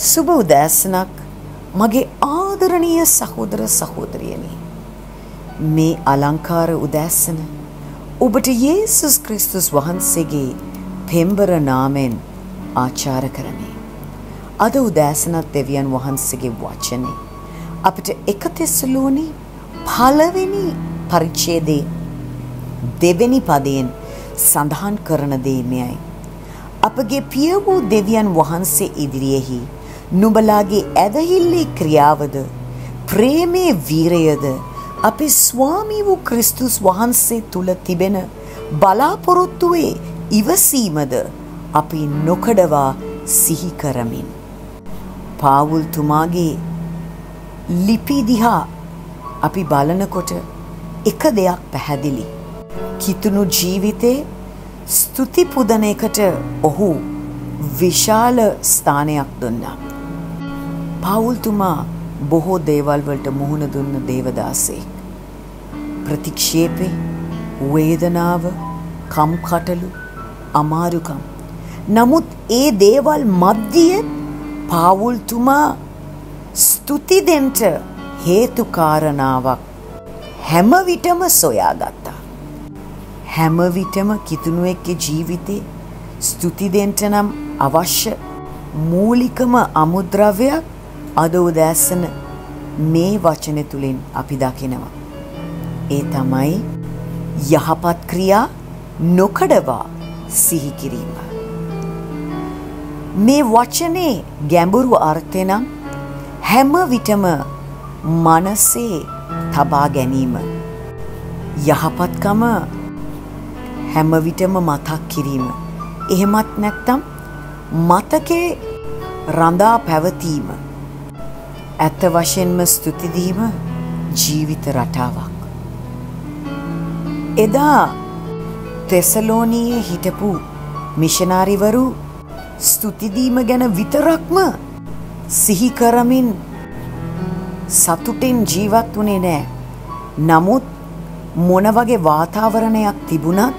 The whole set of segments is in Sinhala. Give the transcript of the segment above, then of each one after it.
සුබ උදෑසනක් මගේ ආදරණීය සහෝදර සහෝදරියනි. මේ අලංකාර උදෑසන ඔබට යේසුස් ක්‍රිස්තුස් වහන්සේගේ පෙම්බර නාමයෙන් ආචාර කරමි. අද උදෑසනත් දෙවියන් වහන්සේගේ වචනේ අපිට 1 තෙසලෝනි පළවෙනි පරිච්ඡේදයේ දෙවෙනි පදයෙන් සඳහන් කරන දේ මෙයයි. අපගේ පිය වූ දෙවියන් වහන්සේ ඉදිරියේහි නුඹලාගේ ඇදහිල්ලේ ක්‍රියාවද ප්‍රේමේ වීරයද අපේ ස්වාමී වූ ක්‍රිස්තුස් වහන්සේ තුල තිබෙන බලාපොරොත්තුවේ ඉවසීමද අපි නොකඩවා සිහි කරමින් පාවුල් තුමාගේ ලිපි දිහා අපි බලනකොට එක දෙයක් පැහැදිලි. කිතුණු ජීවිතේ ස්තුති පුදන එකට ඔහු විශාල ස්ථානයක් දුන්නා. පාවුල් තුමා බොහෝ දේවල් වලට මුහුණ දුන්න දේවදාසෙක්. ප්‍රතික්ෂේපේ, වේදනාව, කම්කටොළු, අමාරුකම්. නමුත් ඒ දේවල් මැදියේ පාවුල් තුමා ස්තුති දෙන්න හේතු කාරණාවක් හැම විටම සොයාගත්තා. හැම විටම කිතුණුවෙක්ගේ ජීවිතේ ස්තුති දෙන්න නම් අවශ්‍ය මූලිකම අමුද්‍රව්‍යයක් අද උදෑසන මේ වචන තුලින් අපි දකිනවා. ඒ තමයි යහපත් ක්‍රියා නොකඩවා සිහි කිරීම. මේ වචනේ ගැඹුරු අර්ථය නම් හැම විටම මනසේ තබා ගැනීම. යහපත්කම හැම විටම මතක් කිරීම. එහෙමත් නැත්නම් මතකේ රඳා පැවතීම. ඇත්ත වශයෙන්ම ස්තුති දීම ජීවිත රටාවක්. එදා තෙසලෝනියේ හිටපු මිෂනාරිවරු ස්තුති දීම ගැන විතරක්ම සිහි කරමින් සතුටින් ජීවත් වුණේ නැහැ. නමුත් මොන වගේ වාතාවරණයක් තිබුණත්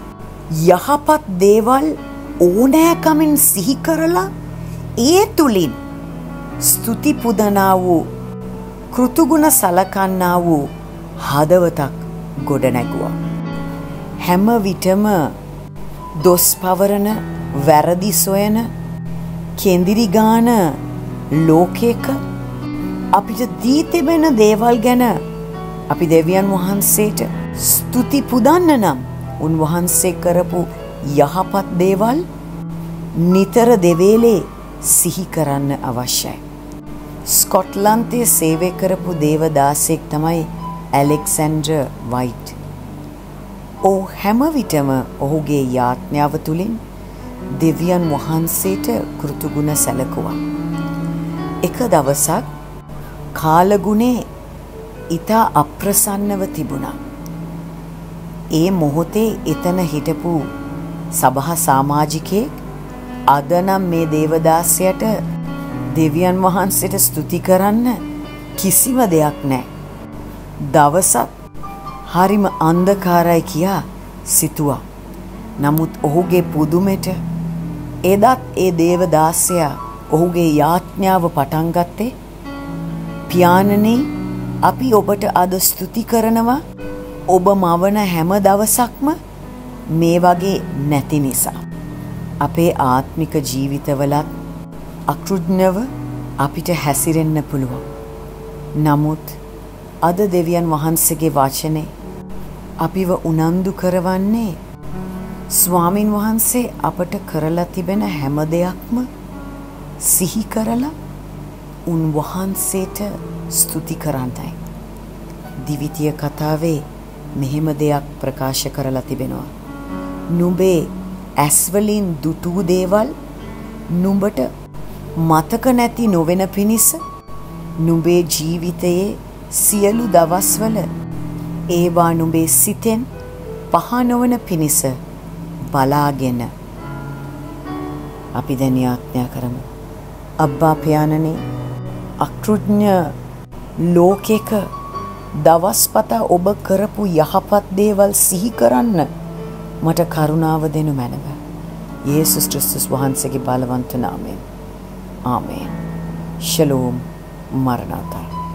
යහපත් දේවල් ඕනෑකමින් සිහි කරලා ඒ තුලින් ස්තුති පුදනා වූ කෘතුගුණ සලකන්නා වූ හදවතක් ගොඩනැගුවා. හැම විටම දොස් පවරන, වැරදි සොයන, කෙඳිරි ගාන ලෝකයක අපිට දී තිබෙන දේවල් ගැන අපි දෙවියන් වහන්සේට ස්තුති පුදන්න නම් උන්වහන්සේ කරපු යහපත් දේවල් නිතර දෙවේලේ සිහි කරන්න අවශ්‍යයි. ස්කොට්ලන්තයේ සේවය කරපු දේවදාසෙක් තමයි ඇලෙක්සැන්ඩර් වයිට්. ඔහු හැම විටම ඔහුගේ යාඥාව තුලින් දෙවියන් වහන්සේට කෘතගුණ සැලකුවා. එක දවසක් කාලගුණේ ඊතා අප්‍රසන්නව තිබුණා. ඒ මොහොතේ එතන හිටපු සභා සමාජිකයෙක් අද නම් මේ දේවදාසයට දෙවියන් වහන්සේට ස්තුති කරන්න කිසිම දෙයක් නැහැ. දවසක් හරිම අන්ධකාරයි කියා සිතුවා. නමුත් ඔහුගේ පුදුමෙට එදත් ඒ දේවදාසයා ඔහුගේ යාඥාව පටන් ගත්තේ පියාණනි අපි ඔබට අද ස්තුති කරනවා ඔබ මවන හැම දවසක්ම මේ වගේ නැති නිසා. අපේ ආත්මික ජීවිතවලත් අකෘතඥව අපිට හැසිරෙන්න පුළුවන්. නමුත් අද දෙවියන් වහන්සේගේ වචනේ අපිව උනන්දු කරවන්නේ ස්වාමින් වහන්සේ අපට කරලා තිබෙන හැම දෙයක්ම සිහි කරලා උන්වහන්සේට ස්තුති කරන්නයි. දිවිතිය කතාවේ මෙහෙම දෙයක් ප්‍රකාශ කරලා තිබෙනවා. නුඹේ ඇස් වලින් දුටු දේවල් නුඹට මතක නැති නොවන පිණිස නුඹේ ජීවිතයේ සියලු දවස්වල ඒවා නුඹේ සිතෙන් පහ නොවන පිණිස බලාගෙන අපි දැන් යාඥා කරමු. අබ්බා පියාණනි අකෘතඥ ලෝකෙක දවස්පතා ඔබ කරපු යහපත් දේවල් සිහි කරන්න මට කරුණාව දෙනු මැනව. යේසුස් ක්‍රිස්තුස් වහන්සේගේ බලවන්ත නාමයෙන් आमेन। शलोम। मरनाता।